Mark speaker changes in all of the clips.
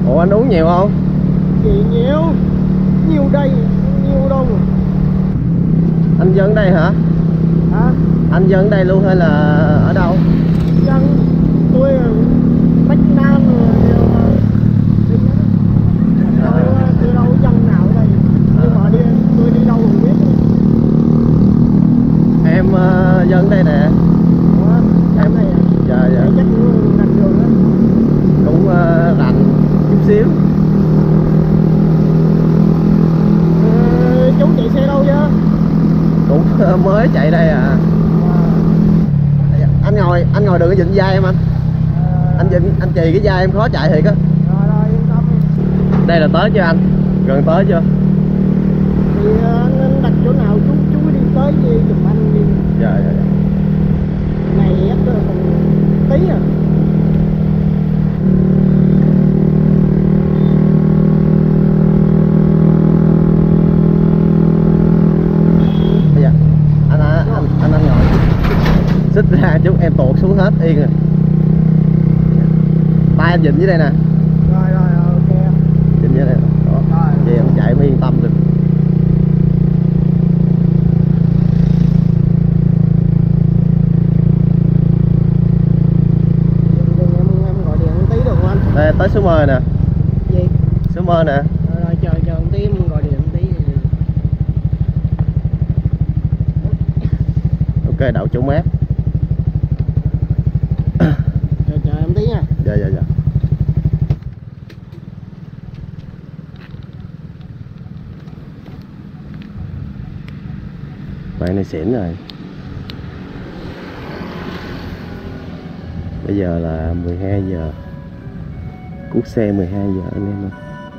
Speaker 1: Ủa anh uống nhiều không?
Speaker 2: Gì nhiều? Nhiều đây, nhiều đâu mà.
Speaker 1: Anh dân đây hả?
Speaker 2: Hả?
Speaker 1: Anh dân đây luôn hay là ở đâu?
Speaker 2: Dân tôi ở Bắc Nam rồi từ đâu dân nào ở đây. Nhưng mà tôi đi đâu không biết.
Speaker 1: Em dân đây nè.
Speaker 2: Ủa, em này à?
Speaker 1: Dạ dạ.
Speaker 2: Chắc rành đường đó.
Speaker 1: Cũng rành chút xíu.
Speaker 2: Chú chạy xe đâu chứ?
Speaker 1: Cũng mới chạy đây à. Anh ngồi đừng có vịnh vai em anh. Anh chì cái vai em khó chạy thiệt á.
Speaker 2: Rồi yên tâm.
Speaker 1: Đây là tới chưa anh? Gần tới chưa?
Speaker 2: Thì anh đặt chỗ nào chú đi tới gì giùm anh đi.
Speaker 1: Dạ dạ dạ.
Speaker 2: Này ép còn tí à.
Speaker 1: Bây giờ anh ngồi xích ra chút em tuột xuống hết yên rồi. Tay anh vịnh dưới đây nè.
Speaker 2: Rồi ok.
Speaker 1: Vịnh dưới đây. Đó.
Speaker 2: Rồi.
Speaker 1: Vậy em chạy mới yên tâm được.
Speaker 2: Em gọi điện tí được không anh?
Speaker 1: Đây tới số mơ nè.
Speaker 2: Gì?
Speaker 1: Số mơ nè.
Speaker 2: Rồi chờ một tí em gọi điện tí.
Speaker 1: Ok đậu chỗ mát.
Speaker 2: Chờ em tí nha.
Speaker 1: Dạ dạ dạ. Bạn này xỉn rồi. Bây giờ là 12 giờ. Cuốc xe 12 giờ anh em ơi.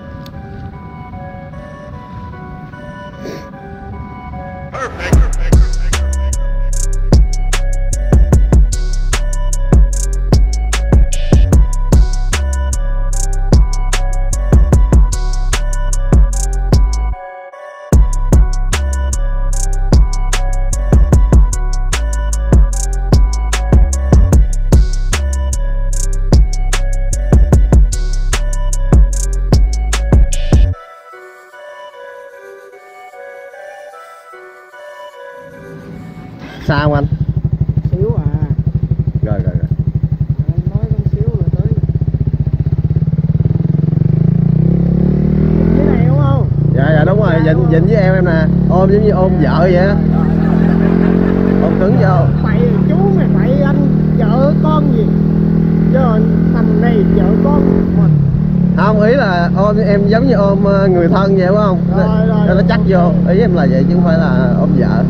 Speaker 1: Sao anh?
Speaker 2: Xíu à.
Speaker 1: Rồi.
Speaker 2: Anh nói con xíu là tới. Dưới này đúng không?
Speaker 1: Dạ đúng rồi, vịnh với em nè. Ôm giống như ôm vợ vậy á. Ôm cứng vô.
Speaker 2: Bậy chú mày bậy anh vợ con gì? Chứ tầm này vợ con mình.
Speaker 1: Không, ý là ôm em giống như ôm người thân vậy đúng không?
Speaker 2: Rồi.
Speaker 1: Nó chắc vô. Ý em là vậy chứ không phải là ôm vợ.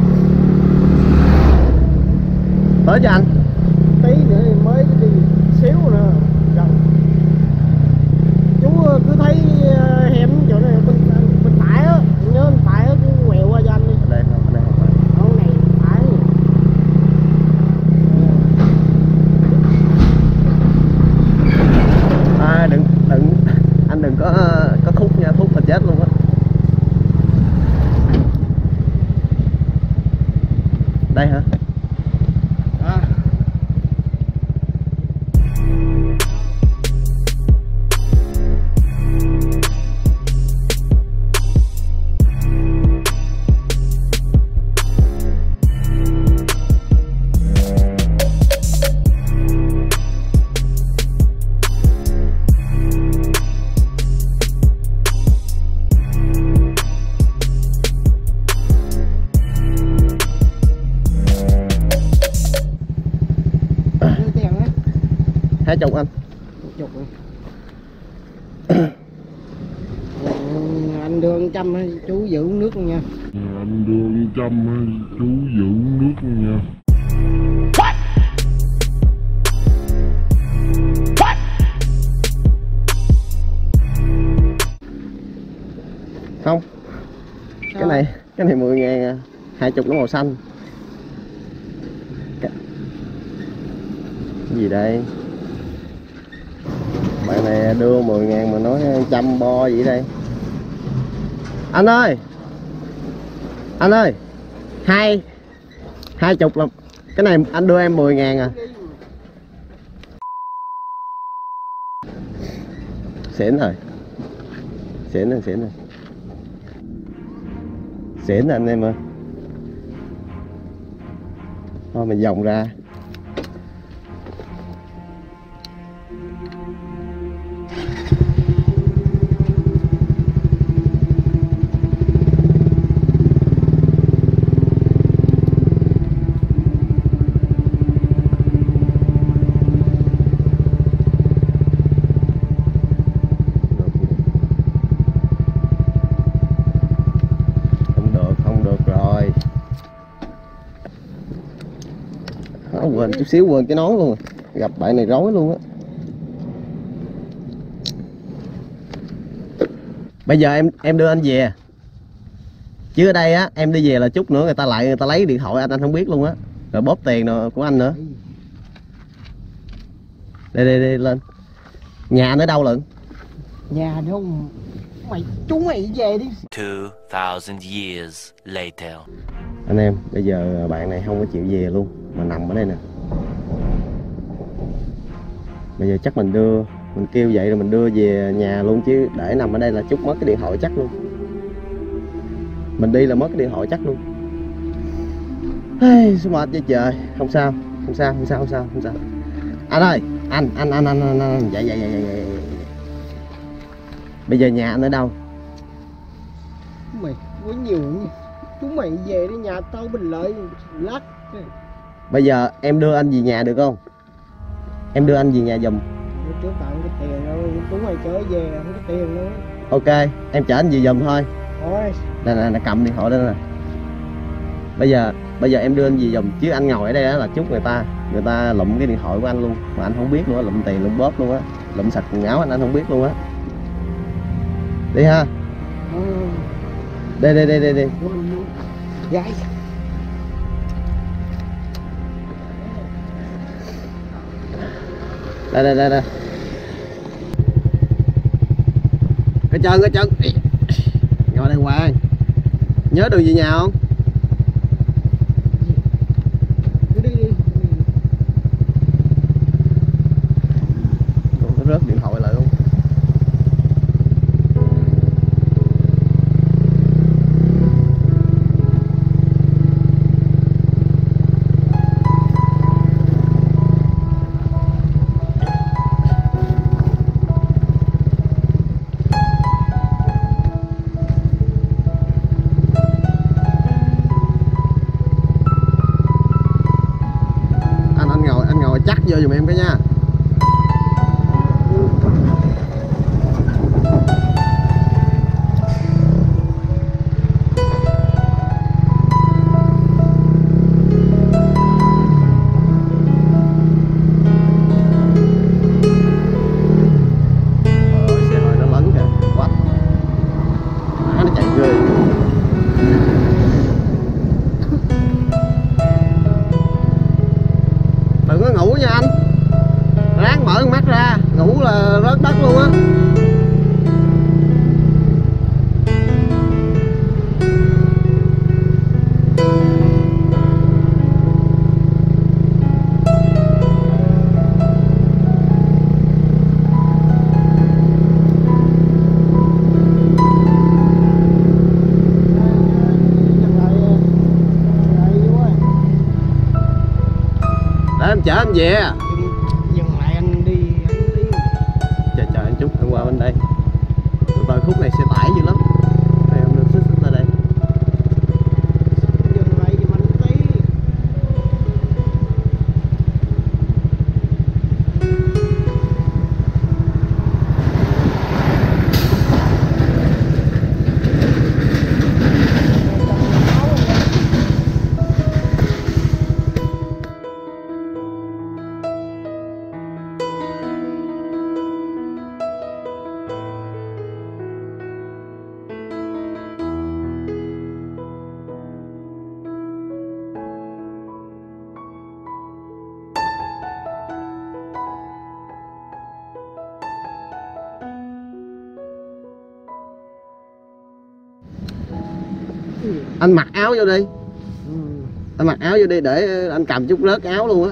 Speaker 1: Tới cho anh.
Speaker 2: Tí nữa thì mới đi xíu nữa gần. Chú cứ thấy hẻm chỗ này bên phải á, nhớ bên phải á, cứ quẹo qua cho anh đi.
Speaker 1: Đây không phải.
Speaker 2: Con này phải.
Speaker 1: Đừng anh đừng có thúc nha, thúc là chết luôn á. Đây hả?
Speaker 2: Tiền á.
Speaker 1: 20 anh.
Speaker 2: 10 anh đưa 100 chú giữ uống nước nha.
Speaker 3: Anh đưa 100 chú giữ uống nước nha.
Speaker 1: Không. Sao? Cái này 10.000 à. 20 nó màu xanh. Cái gì đây? Bạn này đưa 10.000 mà nói 100 bo gì đây? Anh ơi, 20 là cái này anh đưa em 10.000 à. Xỉn rồi. Xỉn rồi, xỉn rồi. Xỉn rồi anh em ơi. Thôi mình vòng ra. Quên chút xíu quên cái nón luôn rồi. Gặp bạn này rối luôn á. Bây giờ em đưa anh về, chứ ở đây á em đi về là chút nữa người ta lại người ta lấy điện thoại anh không biết luôn á, rồi bóp tiền rồi của anh nữa. Đây lên. Nhà anh ở đâu lận?
Speaker 2: Nhà đâu mày, chúng mày về đi.
Speaker 4: 2000 years later.
Speaker 1: Anh em, bây giờ bạn này không có chịu về luôn mà nằm ở đây nè. Bây giờ chắc mình kêu vậy rồi mình đưa về nhà luôn, chứ để nằm ở đây là chút mất cái điện thoại chắc luôn. Mình đi là mất cái điện thoại chắc luôn. Số mệt vậy trời. Không sao. Anh ơi, anh dậy. Bây giờ nhà anh ở đâu?
Speaker 2: Mày có nhiều nhỉ? Chúng mày về đi, nhà tao Bình Lợi lát.
Speaker 1: Bây giờ em đưa anh về nhà được không? Em đưa anh về nhà giùm.
Speaker 2: Trước tặng cái tiền đâu, chúng mày chở về không có tiền nữa.
Speaker 1: Ok, em chở anh về giùm thôi.
Speaker 2: Thôi.
Speaker 1: Nè, cầm điện thoại đây nè. Bây giờ em đưa anh về giùm, chứ anh ngồi ở đây á là chút người ta lụm cái điện thoại của anh luôn mà anh không biết luôn á, lụm tiền lụm bóp luôn á, lụm sạch quần áo anh không biết luôn á. Đi ha. Đây.
Speaker 2: Gái.
Speaker 1: Đây. Cái chân. Ngồi đây Hoàng. Nhớ đường về nhà không?
Speaker 2: Đi.
Speaker 1: Nó rớt điện thoại lại luôn. Chắc vô giùm em cái nha. Xe hơi nó lấn kìa, quá. Nó chạy ghê. Đừng có ngủ nha anh, ráng mở con mắt ra, ngủ là rớt đất luôn á. Để em chở anh về.
Speaker 2: Dừng lại anh đi.
Speaker 1: Chờ anh chút, anh qua bên đây. Từ khúc này xe tải dữ lắm. Đây em đưa xích ra đây.
Speaker 2: Dừng lại giùm anh tí.
Speaker 1: Anh mặc áo vô đi. Anh mặc áo vô đi để anh cầm chút rớt áo luôn á.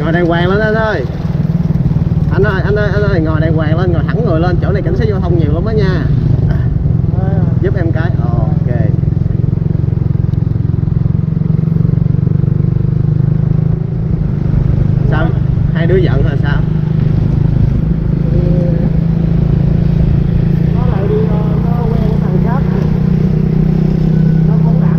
Speaker 1: Ngồi đàng hoàng lên anh ơi. Anh ơi, ngồi đàng hoàng lên, ngồi thẳng người lên, chỗ này cảnh sát giao thông nhiều lắm đó nha. Giúp em cái. Ok. Sao? Hai đứa giận là sao?
Speaker 2: Nó lại đi, nó quen cái thằng khác, nó không đặng.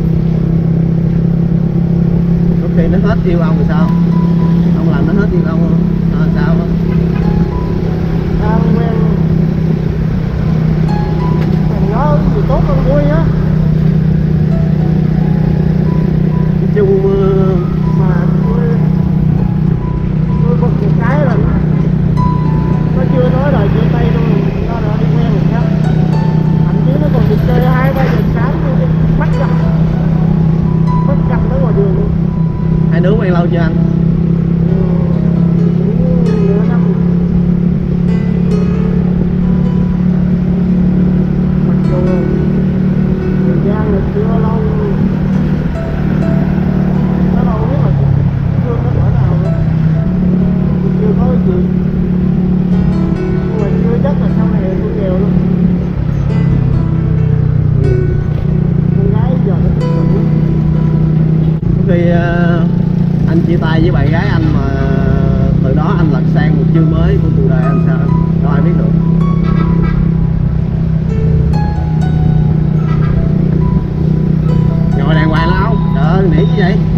Speaker 1: Có khi nó hết yêu ông thì sao? Ông làm nó hết yêu ông không? Sao không?
Speaker 2: Đang quen thằng nó gì tốt hơn vui á.
Speaker 1: Nói chung
Speaker 2: Mà tôi bực một cái là nó chưa nói lời chia tay luôn, nó đã đi quen người khác. Thậm chí nó còn đi chơi 2-3 giờ sáng tôi bắt gặp nó ngoài đường luôn.
Speaker 1: hai đứa quen lâu chưa anh?
Speaker 2: Cũng nửa năm. Mặc dù thời gian là chưa lâu, nó đâu biết là chưa có cỡ nào luôn, chưa có cái gì, nhưng mà chưa chắc là sau này tôi nghèo luôn. Con gái giờ nó thích mình lắm.
Speaker 1: Có khi anh chia tay với bạn gái anh mà từ đó anh lật sang một chương mới của cuộc đời anh sao? Đâu ai biết được. Ngồi đàng hoàng là không? Trời ơi, nỉ chứ vậy?